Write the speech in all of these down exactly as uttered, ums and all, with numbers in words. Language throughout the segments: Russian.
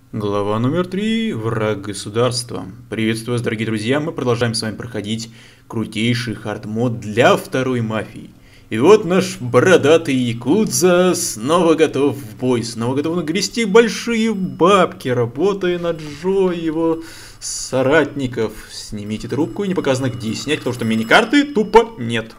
Глава номер три. Враг государства. Приветствую вас, дорогие друзья. Мы продолжаем с вами проходить крутейший хардмод для второй мафии. И вот наш бородатый якудза снова готов в бой, снова готов нагрести большие бабки, работая над Джо и его соратников. Снимите трубку и не показано где снять, потому что мини-карты тупо нет.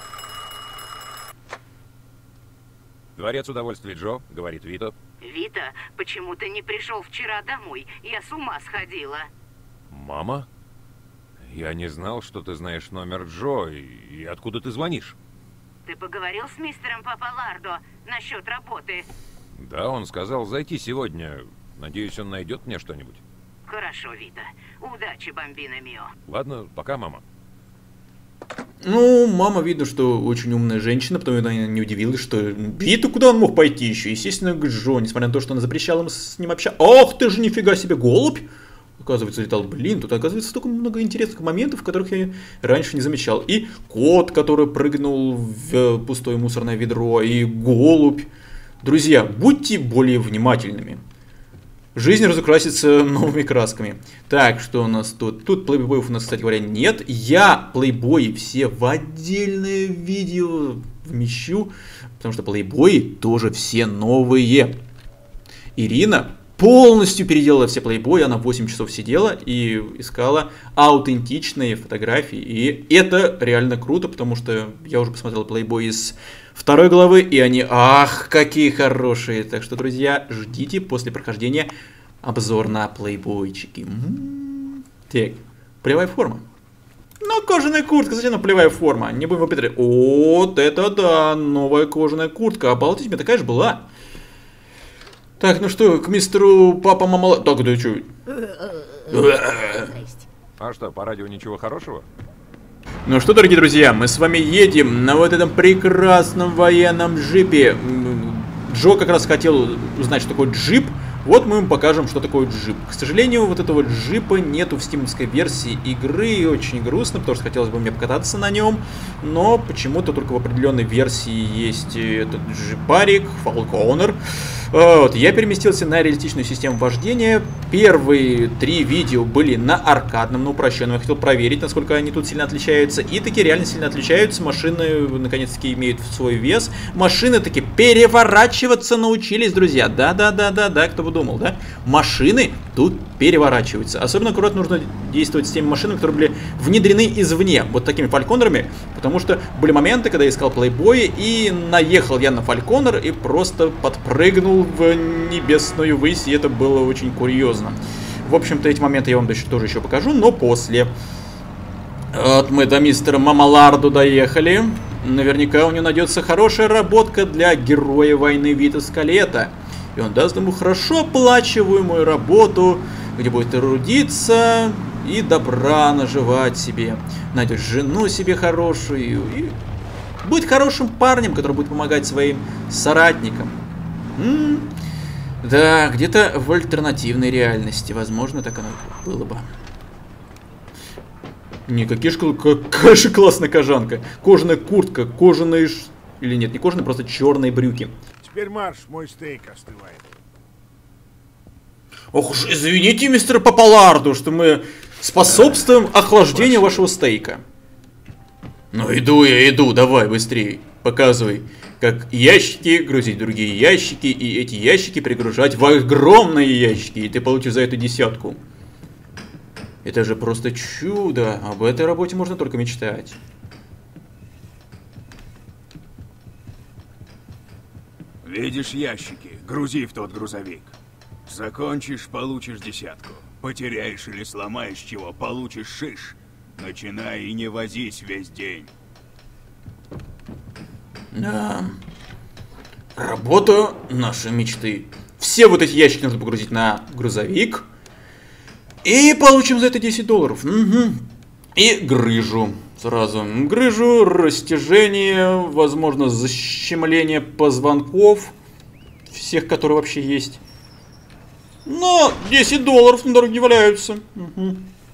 Дворец удовольствия, Джо, говорит Вито. Вита, почему ты не пришел вчера домой? Я с ума сходила. Мама? Я не знал, что ты знаешь номер Джо, и, и откуда ты звонишь? Ты поговорил с мистером Папалардо насчет работы? Да, он сказал зайти сегодня. Надеюсь, он найдет мне что-нибудь. Хорошо, Вита. Удачи, бомбина мио. Ладно, пока, мама. Ну, мама видно, что очень умная женщина, потому что она не удивилась, что Вита, куда он мог пойти еще? Естественно, к Джо, несмотря на то, что она запрещала ему с ним общаться. Ох ты же, нифига себе, голубь! Оказывается, летал, блин, тут оказывается столько много интересных моментов, которых я раньше не замечал. И кот, который прыгнул в пустое мусорное ведро, и голубь. Друзья, будьте более внимательными. Жизнь разукрасится новыми красками. Так, что у нас тут? Тут плейбоев у нас, кстати говоря, нет. Я плейбои все в отдельное видео вмещу, потому что плейбои тоже все новые. Ирина полностью переделала все плейбои, она восемь часов сидела и искала аутентичные фотографии. И это реально круто, потому что я уже посмотрел плейбои из второй главы, и они, ах, какие хорошие. Так что, друзья, ждите после прохождения обзор на плейбойчики. М-м-м. Так, полевая форма. Ну, кожаная куртка, зачем нам полевая форма? Не будем выпетрять. Вот это да, новая кожаная куртка. Обалдеть, у меня такая же была. Так, ну что, к мистеру папа мама... Так, да что? А что, по радио ничего хорошего? Ну что, дорогие друзья, мы с вами едем на вот этом прекрасном военном джипе. Джо как раз хотел узнать, что такое джип. Вот мы им покажем, что такое джип. К сожалению, вот этого джипа нету в стимовской версии игры. И очень грустно, потому что хотелось бы мне покататься на нем. Но почему-то только в определенной версии есть этот джипарик, Falconer. Вот, я переместился на реалистичную систему вождения. Первые три видео были на аркадном, на упрощенном. Я хотел проверить, насколько они тут сильно отличаются. И таки реально сильно отличаются. Машины, наконец-таки, имеют свой вес. Машины таки переворачиваться научились, друзья. Да-да-да-да-да, кто бы думал, да? Машины тут переворачиваются. Особенно аккуратно нужно действовать с теми машинами, которые были внедрены извне. Вот такими фальконерами. Потому что были моменты, когда я искал плейбои, и наехал я на фальконер и просто подпрыгнул в небесную высь, и это было очень курьезно. В общем-то, эти моменты я вам тоже еще покажу, но после. Вот мы до мистера Мамаларду доехали. Наверняка у него найдется хорошая работка для героя войны Вито Скалета. И он даст ему хорошо оплачиваемую работу, где будет трудиться и добра наживать себе. Найдет жену себе хорошую и будет хорошим парнем, который будет помогать своим соратникам. М-м, да, где-то в альтернативной реальности, возможно, так оно было бы. Не, какие ж, какая же классная кожанка. Кожаная куртка, кожаные... Ш... Или нет, не кожаные, просто черные брюки. Теперь марш, мой стейк остывает. Ох уж, извините, мистер Папаларду, что мы способствуем охлаждению вашего стейка. Ну иду я, иду, давай быстрее, показывай. Как ящики грузить другие ящики, и эти ящики пригружать в огромные ящики, и ты получишь за эту десятку. Это же просто чудо, об этой работе можно только мечтать. Видишь ящики? Грузи в тот грузовик. Закончишь, получишь десятку. Потеряешь или сломаешь чего, получишь шиш. Начинай и не возись весь день. Да. Работа нашей мечты. Все вот эти ящики нужно погрузить на грузовик. И получим за это десять долларов. Угу. И грыжу. Сразу грыжу, растяжение, возможно, защемление позвонков. Всех, которые вообще есть. Но десять долларов на дороге валяются. Угу.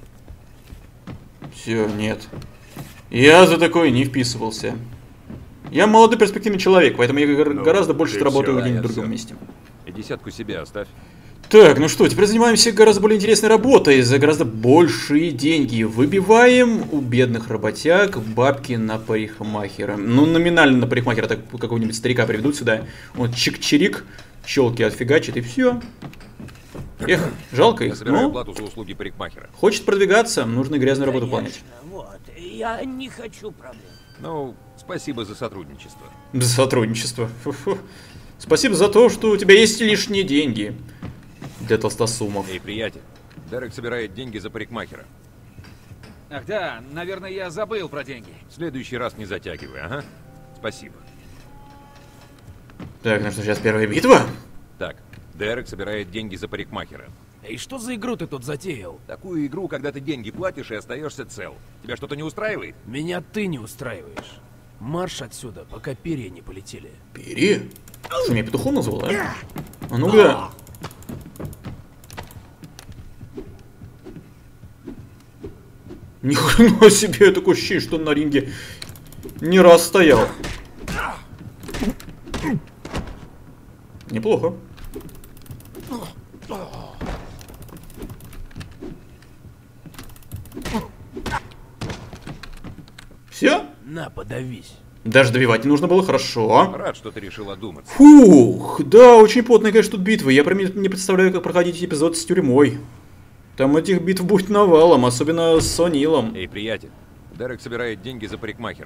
Все, нет. Я за такое не вписывался. Я молодой перспективный человек, поэтому я Ну, гораздо больше ты работаю всё, где-нибудь в я другом всё. месте. И десятку себе оставь. Так, ну что, теперь занимаемся гораздо более интересной работой за гораздо большие деньги. Выбиваем у бедных работяг бабки на парикмахера. Ну, номинально на парикмахера, так какого-нибудь старика приведут сюда. Он чик-чирик, щелки отфигачит и все. Эх, жалко их. Я собираю Ну, плату за услуги парикмахера. хочет продвигаться, нужно грязную работу выполнять. Вот, я не хочу проблем. Ну, спасибо за сотрудничество. За сотрудничество. Фу-фу. Спасибо за то, что у тебя есть лишние деньги. Для толстосумов. Эй, приятель, Дерек собирает деньги за парикмахера. Ах да, наверное, я забыл про деньги. В следующий раз не затягивай, ага. Спасибо. Так, ну что, сейчас первая битва? Так, Дерек собирает деньги за парикмахера. И что за игру ты тут затеял? Такую игру, когда ты деньги платишь и остаешься цел. Тебя что-то не устраивает? Меня ты не устраиваешь. Марш отсюда, пока перья не полетели. Перья? Что, меня петухом назвал, да? А ну-ка. Ни хрена себе, такое ощущение, что он на ринге не раз стоял. Неплохо. Все? На, подавись. Даже добивать не нужно было, хорошо. Рад, что ты решил одуматься. Фух, да, очень плотная, конечно, тут битва. Я прям не представляю, как проходить эпизод с тюрьмой. Там этих битв будет навалом, особенно с О'Нилом. Эй, приятель, Дерек собирает деньги за парикмахера.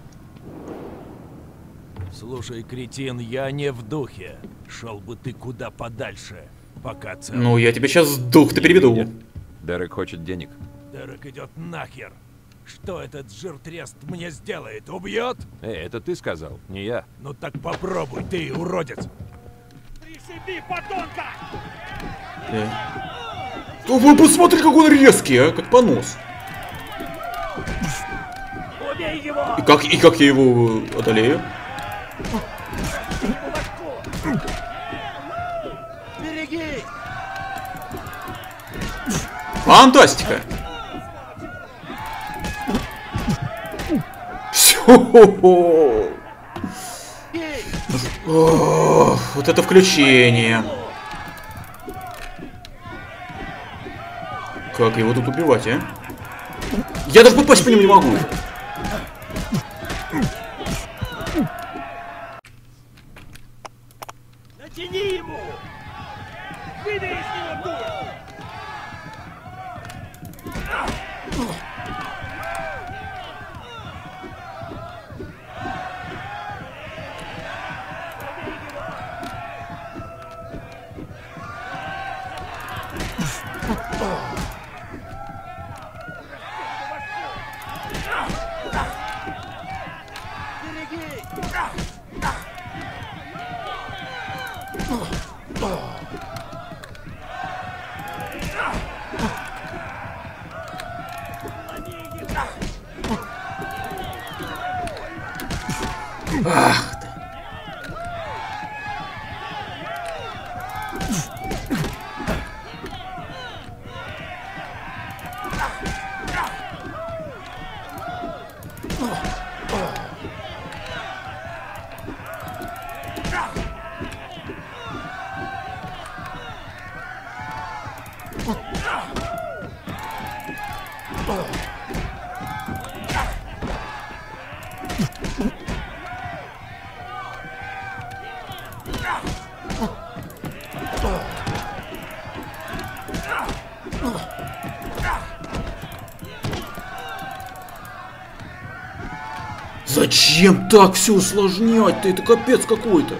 Слушай, кретин, я не в духе. Шел бы ты куда подальше, пока цел. Ну, я тебе сейчас дух-то переведу. Дерек хочет денег. Дерек идет нахер. Что этот жиртрест мне сделает? Убьет? Эй, это ты сказал, не я. Ну так попробуй, ты, уродец. Пришиби, подонка! О, вы посмотри, как он резкий, а, как понос. Убей его! И как, и как я его одолею? Береги! Фантастика! Все. Вот это включение. Как его тут убивать, а? Я даже попасть по нему не могу. Натяни ему! Выбери с него дух! Ах ты. Зачем так все усложнять-то? Это капец какой-то.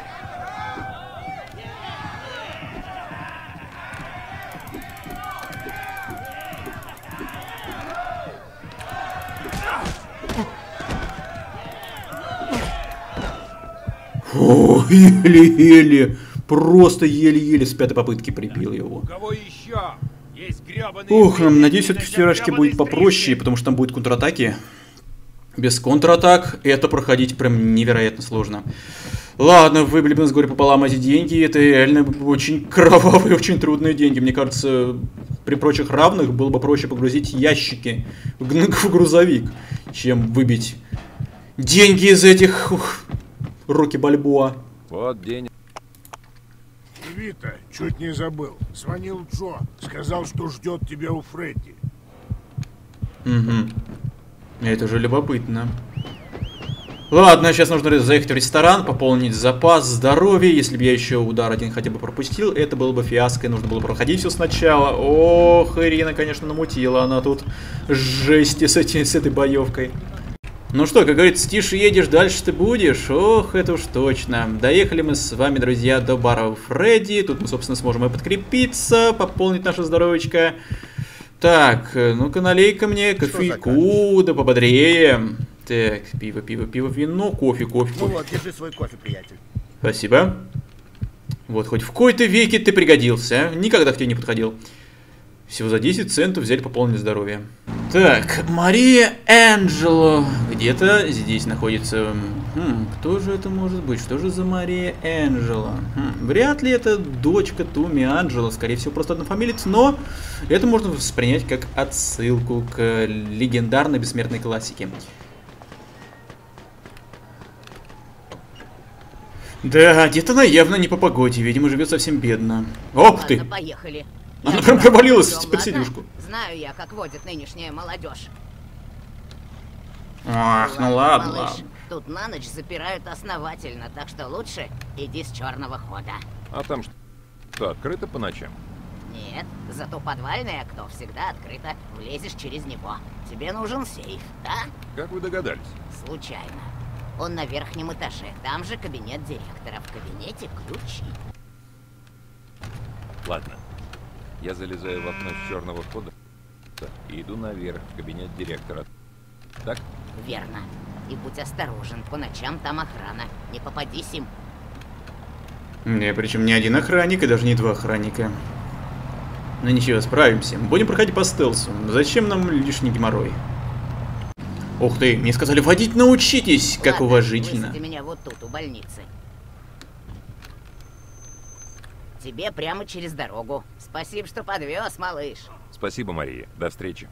О, еле-еле. Просто еле-еле с пятой попытки прибил его. Кого еще? Есть гребаные... Ух, надеюсь, все-таки в вчерашке будет попроще, потому что там будут контратаки. Без контратак это проходить прям невероятно сложно. Ладно, выбили бы с горя пополам эти деньги. Это реально очень кровавые, очень трудные деньги. Мне кажется, при прочих равных было бы проще погрузить ящики в грузовик, чем выбить деньги из этих... Ух, Рокки Бальбоа. Вот денег. Вита, чуть не забыл. Звонил Джо. Сказал, что ждет тебя у Фредди. Угу. Это же любопытно. Ладно, сейчас нужно заехать в ресторан, пополнить запас здоровья. Если бы я еще удар один хотя бы пропустил, это было бы фиаско, и нужно было проходить все сначала. Ох, Ирина, конечно, намутила она тут жести с, эти, с этой боевкой. Ну что, как говорится, тише едешь, дальше ты будешь. Ох, это уж точно. Доехали мы с вами, друзья, до бара Фредди. Тут мы, собственно, сможем и подкрепиться, пополнить наше здоровечко. Так, ну-ка налей-ка мне кофейку, да пободрее. Так, пиво, пиво, пиво, вино, кофе, кофе, кофе. Ну вот, держи свой кофе, приятель. Спасибо. Вот, хоть в кои-то веке ты пригодился. Никогда к тебе не подходил. Всего за десять центов взяли, пополнили здоровье. Так, Мария Энджело. Где-то здесь находится. Хм, кто же это может быть? Что же за Мария Энджело? Хм, вряд ли это дочка Туми Анджело. Скорее всего, просто однофамилец. Но это можно воспринять как отсылку к легендарной бессмертной классике. Да, где-то она явно не по погоде, видимо, живет совсем бедно. Ох Ладно, ты! поехали. Она Я прям знаю, провалилась идём, под ладно? сидушку. Знаю я, как водит нынешняя молодежь. Ах, ну ладно, малыш, ладно. тут на ночь запирают основательно, так что лучше иди с черного хода. А там что, открыто по ночам? Нет, зато подвальное окно всегда открыто. Влезешь через него. Тебе нужен сейф, да? Как вы догадались? Случайно. Он на верхнем этаже. Там же кабинет директора. В кабинете ключи. Ладно. Я залезаю в окно с черного хода и иду наверх в кабинет директора. Так? Верно. И будь осторожен, по ночам там охрана. Не попадись им. Не, причем не один охранник и даже не два охранника. Ну ничего, справимся. Будем проходить по стелсу. Зачем нам лишний геморрой? Ух ты, мне сказали, водить научитесь, как Ладно, уважительно. высади меня вот тут, у больницы. Тебе прямо через дорогу. Спасибо, что подвез, малыш. Спасибо, Мария. До встречи.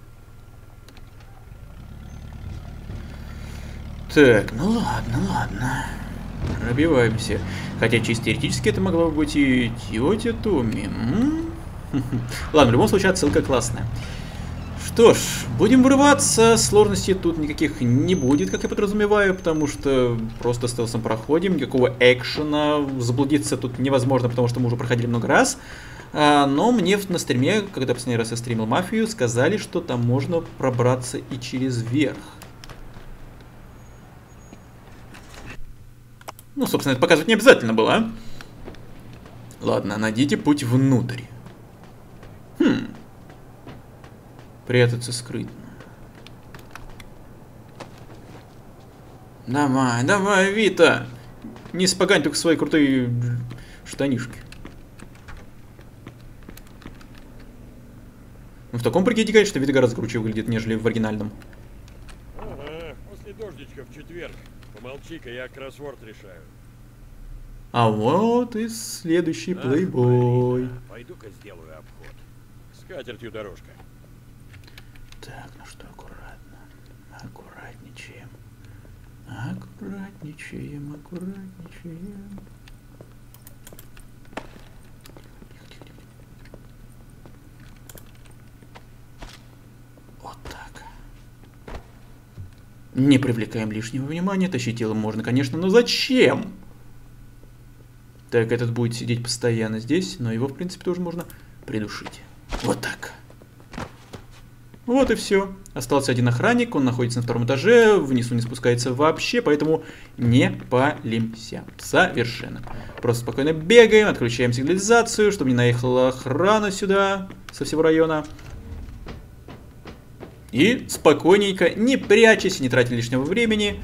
Так, ну ладно, ладно. Пробиваемся. Хотя чисто теоретически это могла бы быть и тетя Томми. М? Ладно, в любом случае отсылка классная. Что ж, будем врываться, сложностей тут никаких не будет, как я подразумеваю, потому что просто стелсом проходим, никакого экшена, заблудиться тут невозможно, потому что мы уже проходили много раз. А, но мне на стриме, когда последний раз я стримил Мафию, сказали, что там можно пробраться и через верх. Ну, собственно, это показывать не обязательно было, а? Ладно, найдите путь внутрь. Хм... Прятаться скрытно. Давай, давай, Вита! Не спогань только свои крутые штанишки. Ну, в таком прикиде, конечно, Вита гораздо круче выглядит, нежели в оригинальном. Ага, после дождичка в четверг. Помолчи-ка, я кроссворд решаю. А вот и следующий плейбой. Пойду-ка сделаю обход. С катертью дорожка. Так, ну что, аккуратно. Аккуратничаем. Аккуратничаем, аккуратничаем. Вот так. Не привлекаем лишнего внимания. Тащить тело можно, конечно, но зачем? Так, этот будет сидеть постоянно здесь, но его, в принципе, тоже можно придушить. Вот так. Вот и все. Остался один охранник, он находится на втором этаже, внизу не спускается вообще, поэтому не палимся. Совершенно. Просто спокойно бегаем, отключаем сигнализацию, чтобы не наехала охрана сюда со всего района. И спокойненько, не прячась, не тратя лишнего времени,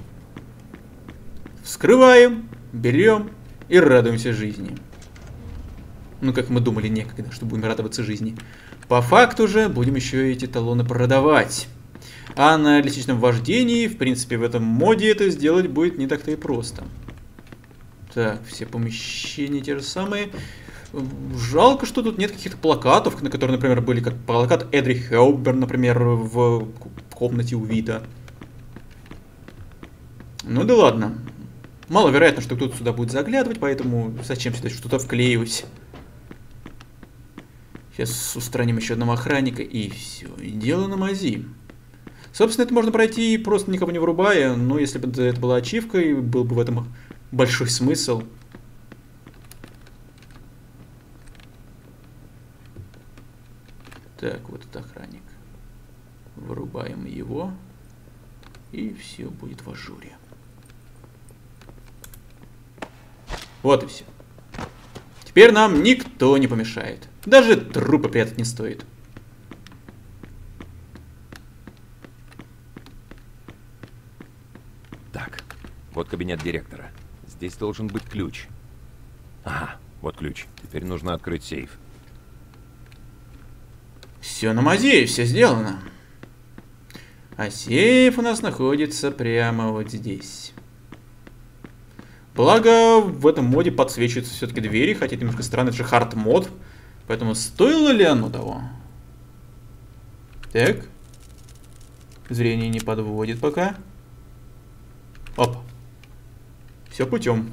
вскрываем, берем и радуемся жизни. Ну, как мы думали некогда, что будем радоваться жизни. По факту же будем еще эти талоны продавать. А на личном вождении, в принципе, в этом моде это сделать будет не так-то и просто. Так, все помещения те же самые. Жалко, что тут нет каких-то плакатов, на которые, например, были как плакат Эдри Хелбер, например, в комнате у Вита. Ну да ладно. Маловероятно, что кто-то сюда будет заглядывать, поэтому зачем сюда что-то вклеивать. Сейчас устраним еще одного охранника, и все. И дело на мази. Собственно, это можно пройти, просто никого не вырубая, но если бы это была ачивка, и был бы в этом большой смысл. Так, вот этот охранник. Вырубаем его, и все будет в ажуре. Вот и все. Теперь нам никто не помешает. Даже трупы прятать не стоит. Так, вот кабинет директора. Здесь должен быть ключ. Ага, вот ключ. Теперь нужно открыть сейф. Все на мази, все сделано. А сейф у нас находится прямо вот здесь. Благо, в этом моде подсвечиваются все-таки двери, хотя это немножко странный, это же хард мод. Поэтому стоило ли оно того? Так. Зрение не подводит пока. Оп. Все путем.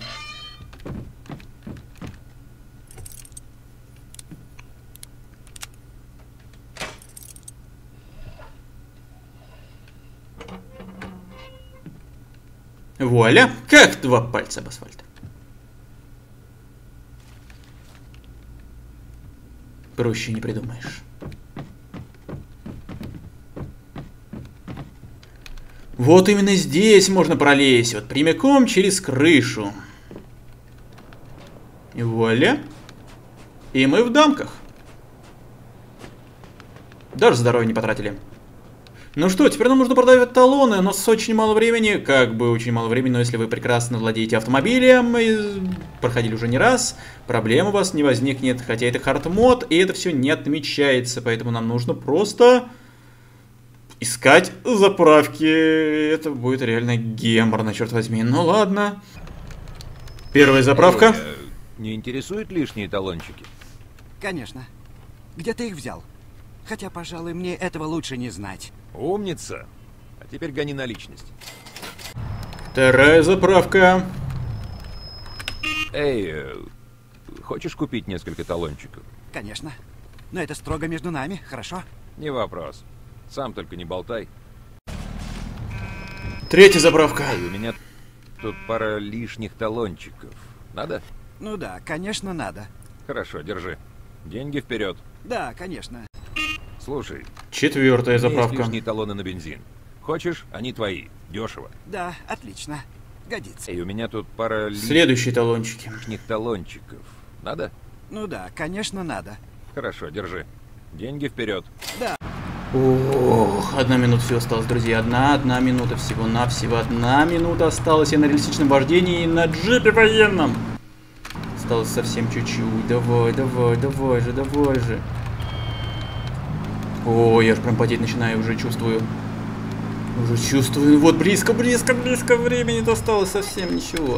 Вуаля! Как два пальца об асфальт. Проще не придумаешь. Вот именно здесь можно пролезть. Вот прямиком через крышу. И вуаля! И мы в дамках. Даже здоровье не потратили. Ну что, теперь нам нужно продавать талоны, но с очень мало времени, как бы очень мало времени, но если вы прекрасно владеете автомобилем и проходили уже не раз, проблем у вас не возникнет, хотя это хард-мод, и это все не отмечается, поэтому нам нужно просто искать заправки. Это будет реально геморно, черт возьми. Ну ладно. Первая заправка. Эй, э, не интересуют лишние талончики? Конечно. Где ты их взял? Хотя, пожалуй, мне этого лучше не знать. Умница. А теперь гони наличность. Вторая заправка. Эй, э, хочешь купить несколько талончиков? Конечно. Но это строго между нами, хорошо? Не вопрос. Сам только не болтай. Третья заправка. Эй, у меня тут пара лишних талончиков. Надо? Ну да, конечно, надо. Хорошо, держи. Деньги вперед. Да, конечно. Слушай. Четвертая у меня заправка. есть лишние талоны на бензин. Хочешь? Они твои. Дешево. Да, отлично. Годится. Эй, у меня тут пара Следующие талончики. лишних талончиков. Надо? Ну да, конечно, надо. Хорошо, держи. Деньги вперед. Да. Ох, одна минута всего осталась, друзья. Одна, одна минута всего-навсего. Одна минута осталась. Я на реалистичном вождении на джипе военном. Осталось совсем чуть-чуть. Давай, давай, давай же, давай же. О, я же прям потеть начинаю, уже чувствую. Уже чувствую. Вот близко, близко, близко. Времени-то осталось совсем ничего.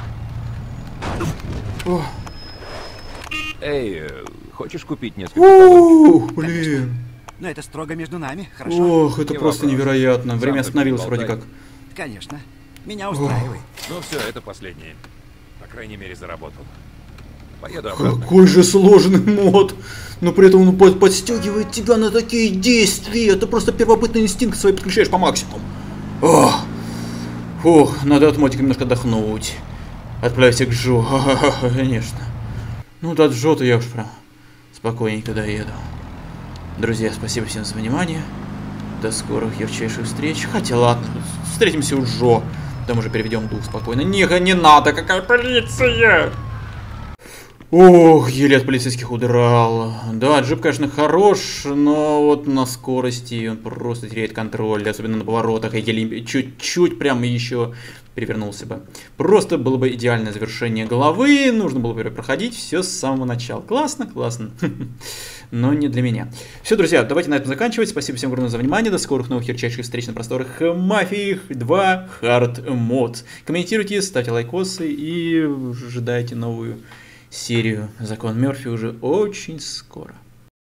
О. Эй, хочешь купить несколько Ух, блин. Но это строго между нами, хорошо? Ох, это Не просто вопрос. невероятно. Время Сам остановилось только не вроде как. Конечно. Меня устраивает. Ну все, это последнее. По крайней мере, заработал. Поеду обратно. Какой же сложный мод. Но при этом он под подстегивает тебя на такие действия. Ты просто первобытный инстинкт свой подключаешь по максимуму. Ох. Фух, надо от модика немножко отдохнуть. Отправься к Джо. Ха-ха-ха, конечно. Ну, до Джо-то я уж прям спокойненько доеду. Друзья, спасибо всем за внимание. До скорых ярчайших встреч. Хотя ладно, встретимся у Джо. Там уже переведем дух спокойно. Не, не надо, какая полиция! Ох, еле от полицейских удрал. Да, джип, конечно, хорош, но вот на скорости он просто теряет контроль, особенно на поворотах. Я еле чуть-чуть прям еще перевернулся бы. Просто было бы идеальное завершение головы, нужно было бы проходить все с самого начала. Классно, классно. Но не для меня. Все, друзья, давайте на этом заканчивать. Спасибо всем огромное за внимание. До скорых новых ярчайших встреч на просторах Мафии два Hard Mode. Комментируйте, ставьте лайкосы и ожидайте новую серию «Закон Мёрфи» уже очень скоро.